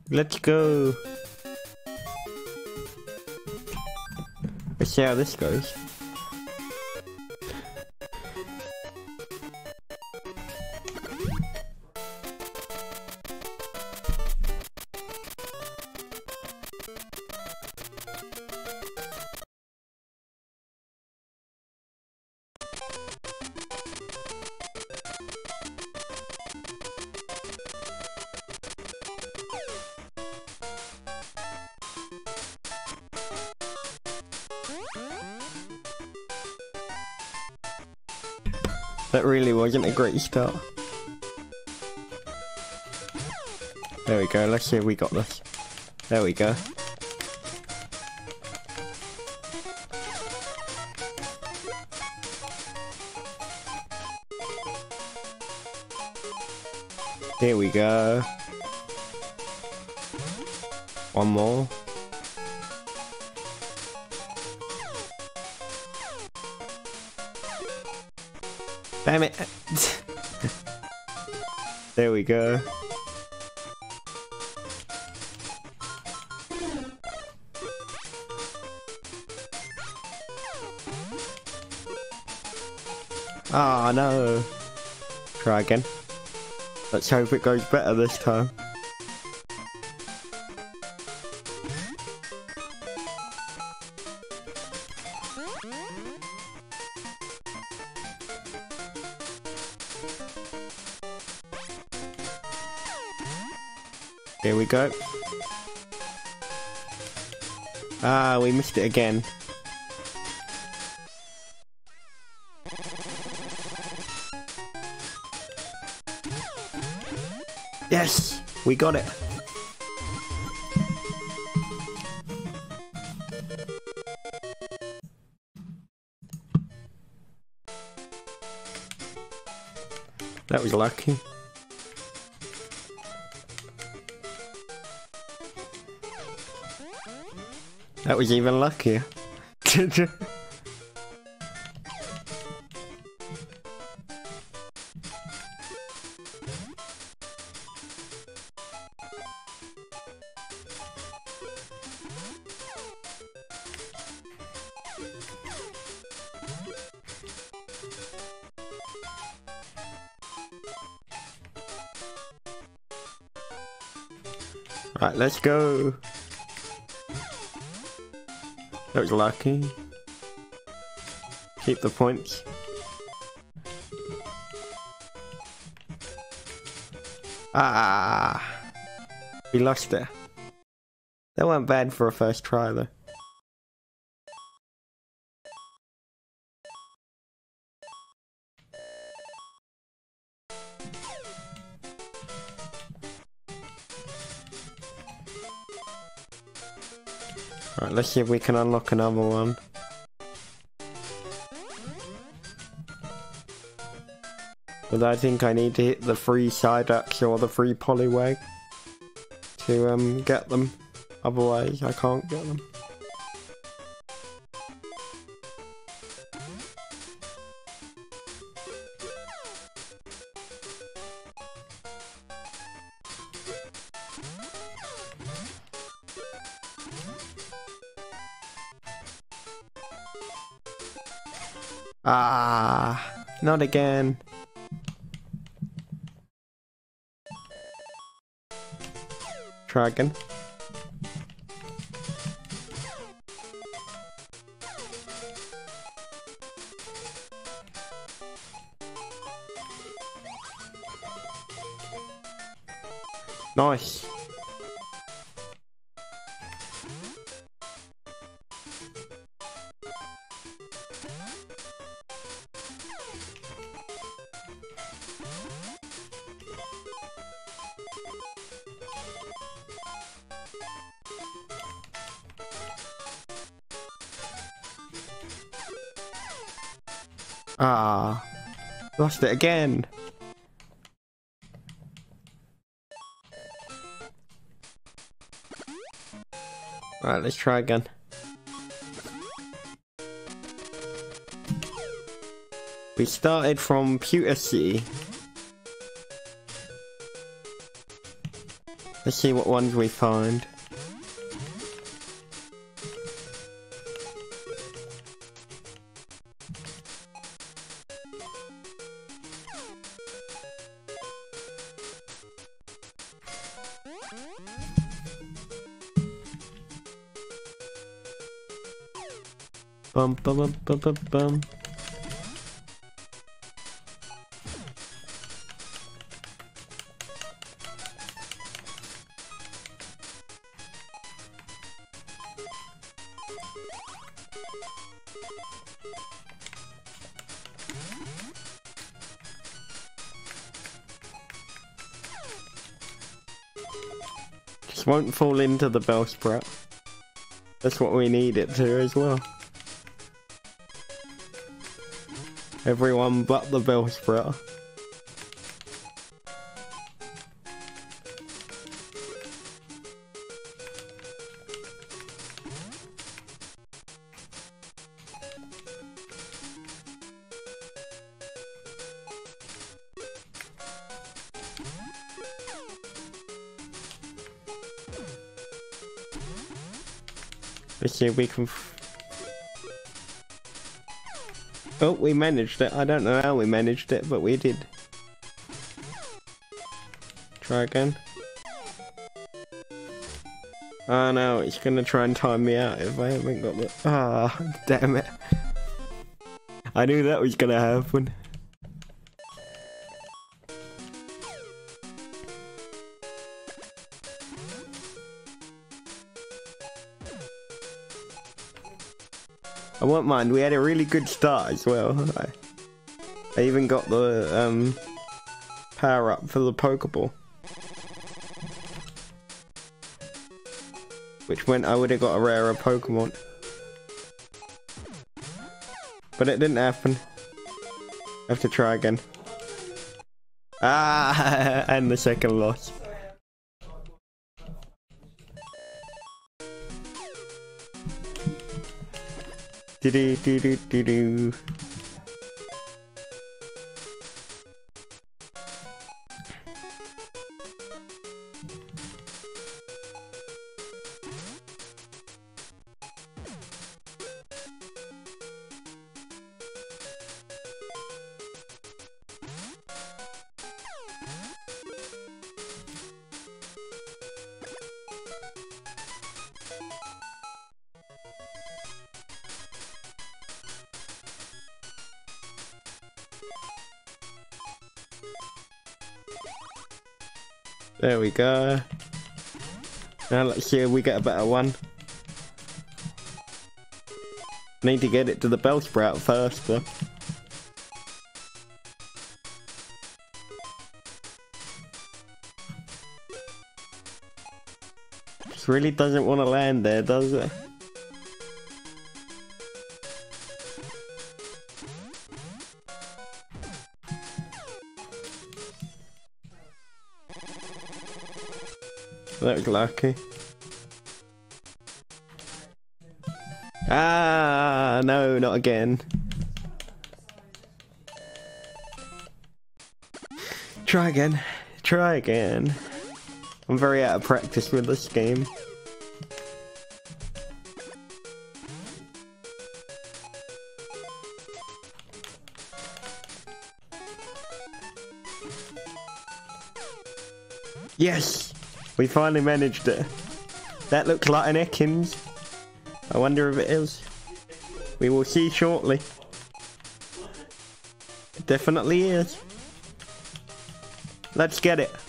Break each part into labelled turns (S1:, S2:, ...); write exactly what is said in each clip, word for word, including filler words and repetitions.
S1: Let's go. Let's see how this goes. That really wasn't a great start. There we go, let's see if we got this. There we go. Here we go. One more. Damn it! There we go. Ah, no. Try again. Let's hope it goes better this time. Here we go. Ah, we missed it again. Yes, we got it. That was lucky. That was even luckier. Right, let's go. That was lucky. Keep the points. Ah, we lost it. That went bad for a first try though. Right, let's see if we can unlock another one. But I think I need to hit the free side axe or the free polywag to um get them. Otherwise I can't get them. Ah, not again. Try again. Nice. Ah, lost it again. Alright, let's try again. We started from Pewter City. Let's see what ones we find. Bum bum bum bum bum bum. Just won't fall into the bell sprout. That's what we need it to as well. Everyone but the bell sprout. Let's see if we can. F oh, we managed it. I don't know how we managed it, but we did. Try again. Oh no, it's gonna try and time me out if I haven't got the. Ah, oh, damn it. I knew that was gonna happen. I won't mind, we had a really good start as well. I, I even got the um, power up for the Pokeball. Which meant I would have got a rarer Pokemon. But it didn't happen. I have to try again. Ah, and the second loss. Do do do do do do. There we go. Now let's see if we get a better one. Need to get it to the bell sprout first though. Just really doesn't want to land there, does it? That was lucky. Ah, no, not again. Try again. Try again. I'm very out of practice with this game. Yes! We finally managed it. That looks like an Ekans. I wonder if it is. We will see shortly. It definitely is. Let's get it.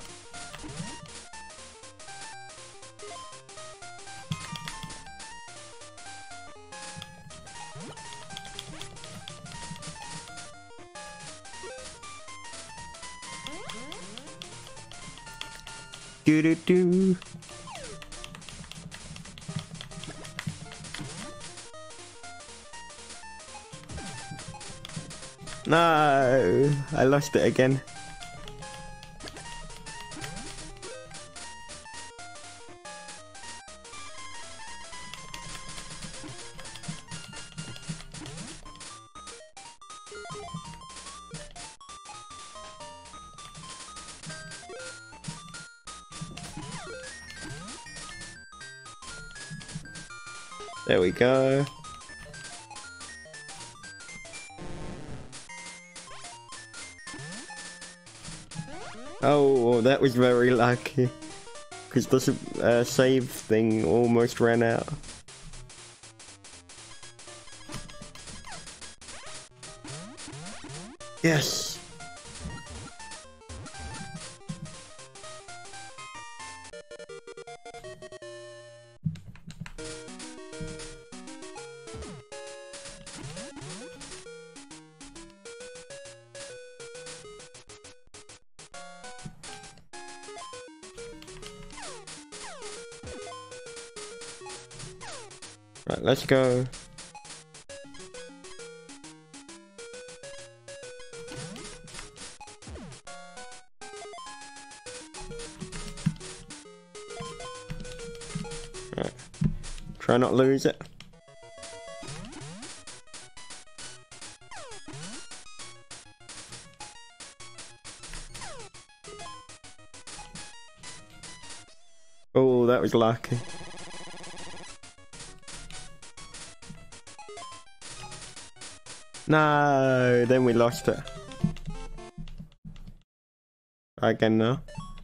S1: Do do do. No, I lost it again. There we go. Oh, that was very lucky. Because the uh, save thing almost ran out. Yes! Right, let's go. Right. Try not lose it. Oh, that was lucky. No, then we lost it. Again now.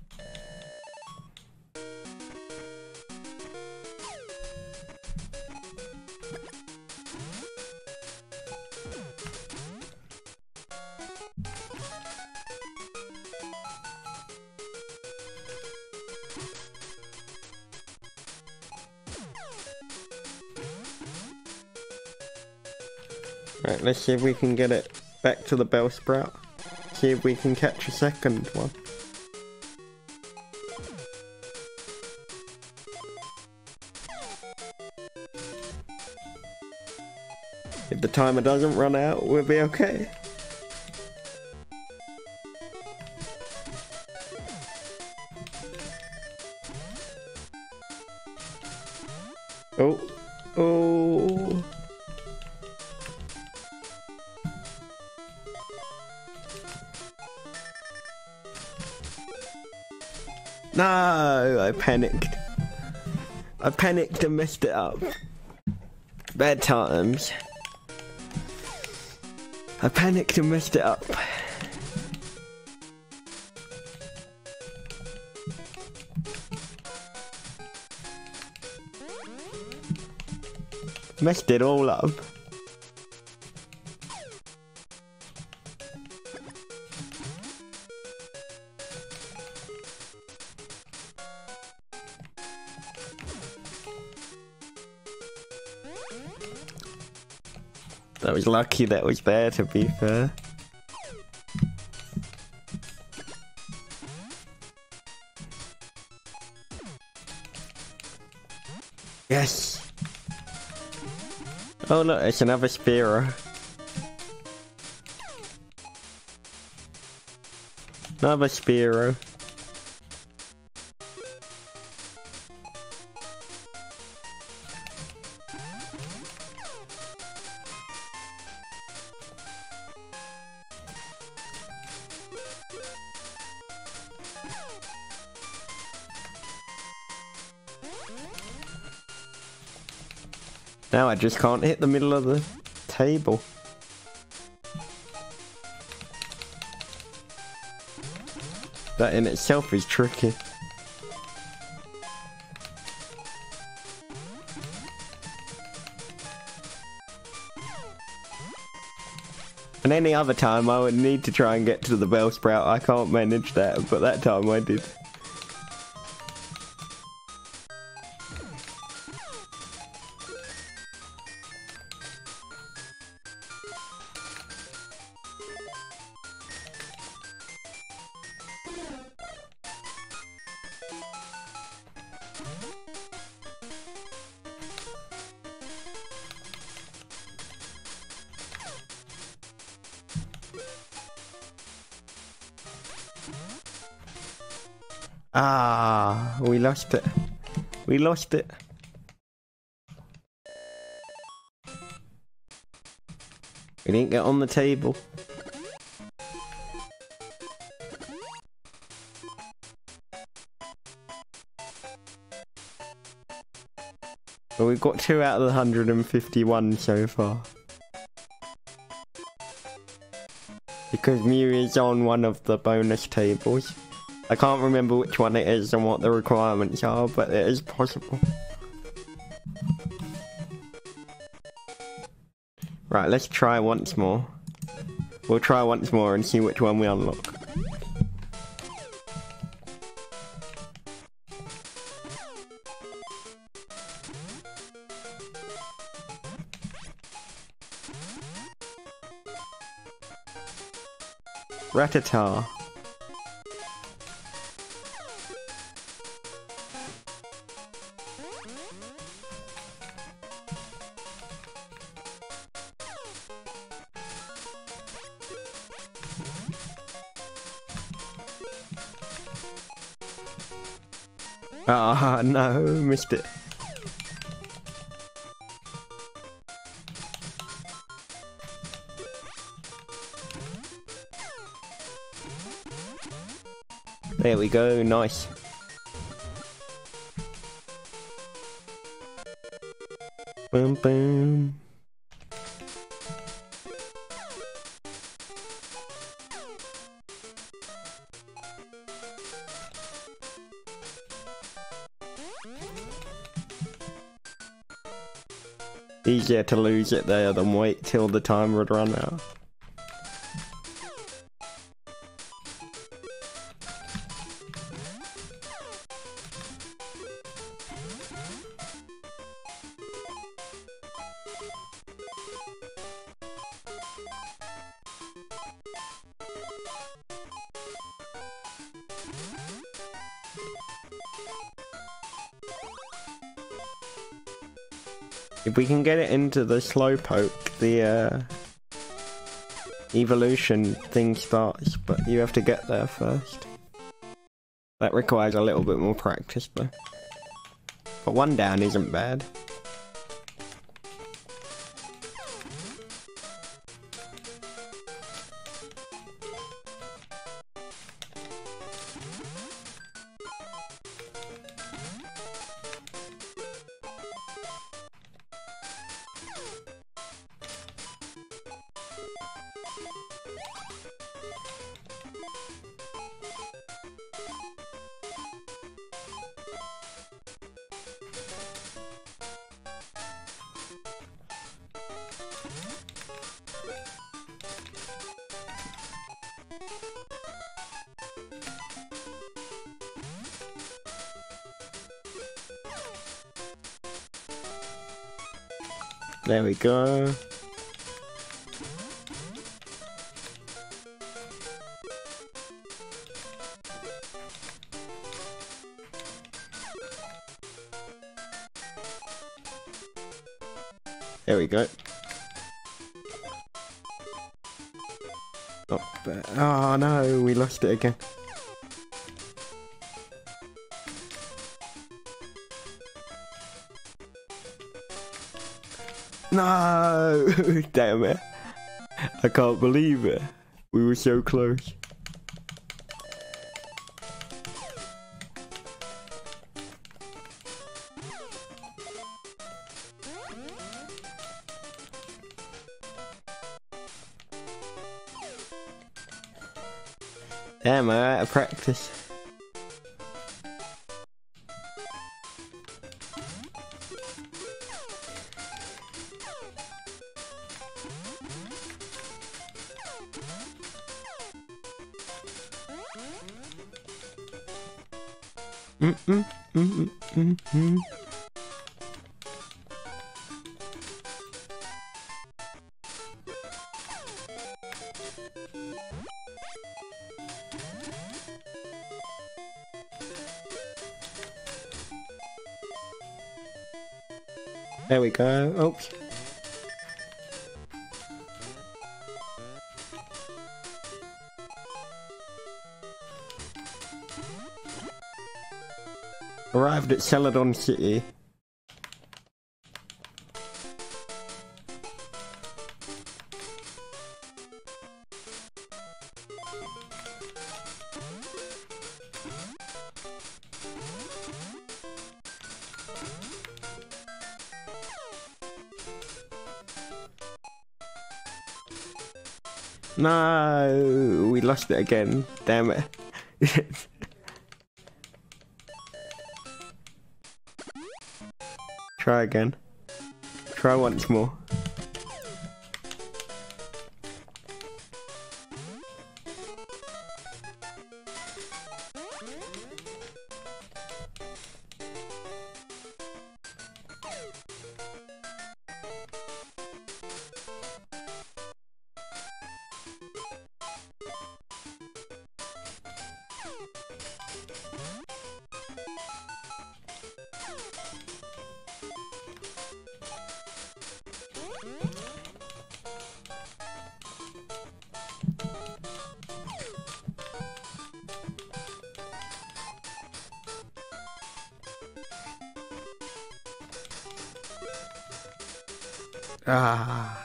S1: Right, let's see if we can get it back to the bell sprout. See if we can catch a second one. If the timer doesn't run out, we'll be okay. Oh, oh. No, I panicked. I panicked and messed it up. Bad times. I panicked and messed it up. Messed it all up. That was lucky that was there, to be fair. Yes! Oh look, it's another Spiro. Another Spiro. Now I just can't hit the middle of the table. That in itself is tricky. And any other time I would need to try and get to the bell sprout. I can't manage that, but that time I did. Ah, we lost it. We lost it. We didn't get on the table. But we've got two out of the one hundred fifty-one so far. Because Mew is on one of the bonus tables. I can't remember which one it is and what the requirements are, but it is possible. Right, let's try once more. We'll try once more and see which one we unlock. Ratata. Ah, no, missed it. There we go, nice. Boom, boom. Easier to lose it there than wait till the time would run out. If we can get it into the Slowpoke, the uh, evolution thing starts, but you have to get there first. That requires a little bit more practice though. But one down isn't bad. There we go. There we go. Oh, oh no, we lost it again. No! Damn it. I can't believe it. We were so close. Damn, I'm out of practice. Mm -mm, mm -mm, mm -mm. There we go. Oops. Arrived at Celadon City. No, we lost it again. Damn it. Try again. Try once more. Ah.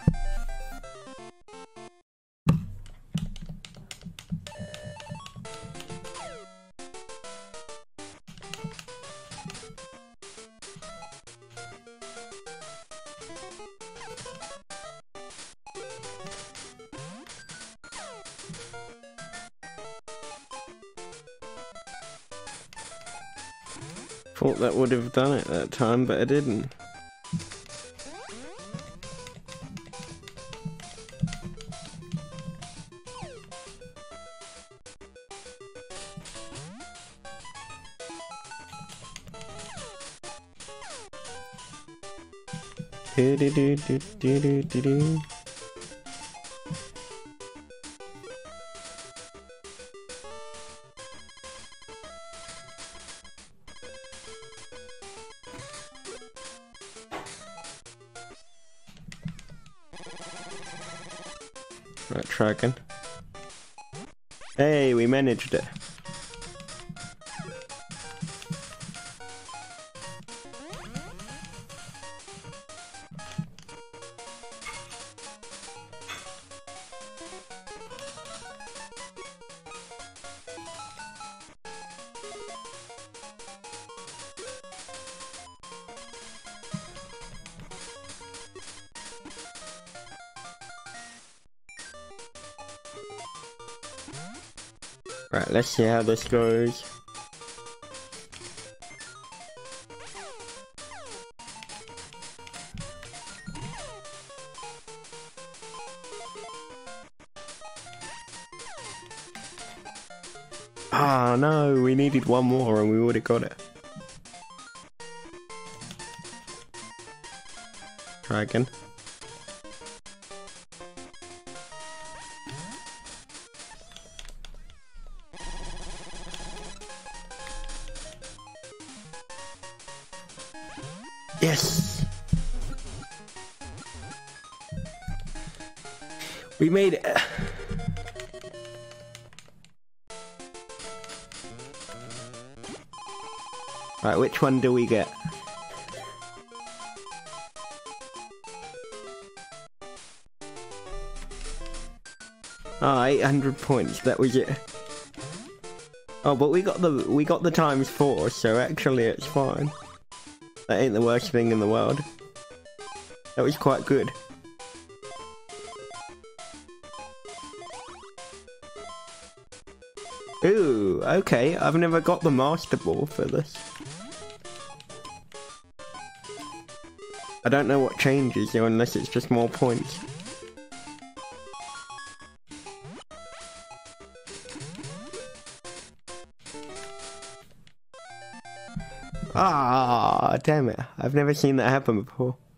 S1: Thought that would have done it that time, but it didn't. Do do do do do do do do. Right, try again. Hey, we managed it. Right, let's see how this goes. Ah, no, we needed one more and we would have got it. Try again. Yes! We made it! Right, which one do we get? Ah, eight hundred points, that was it. Oh, but we got the we got the times four, so actually it's fine. That ain't the worst thing in the world. That was quite good. Ooh, okay, I've never got the Master Ball for this. I don't know what changes though, unless it's just more points. Ah, damn it. I've never seen that happen before.